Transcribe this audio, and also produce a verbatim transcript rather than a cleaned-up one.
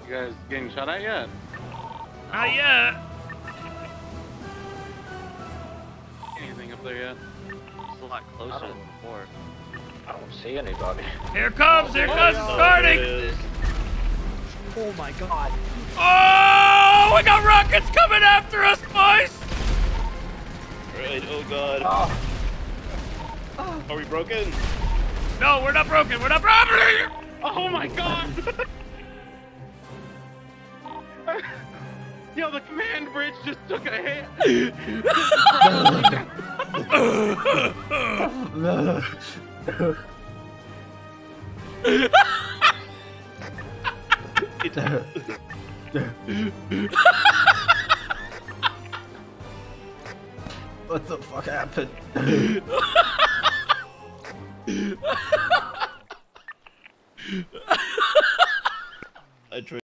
You guys getting shot at yet? Not yet. Anything up there yet? It's a lot closer than before. I don't see anybody. Here comes, here Oh, comes, yeah. it's starting. It is. Oh my god. Oh, we got rockets coming after us, boys. Right, oh god. Oh. Are we broken? No, we're not broken. We're not broken. Oh my god! Yo, the command bridge just took a hit. What the fuck happened? I tried.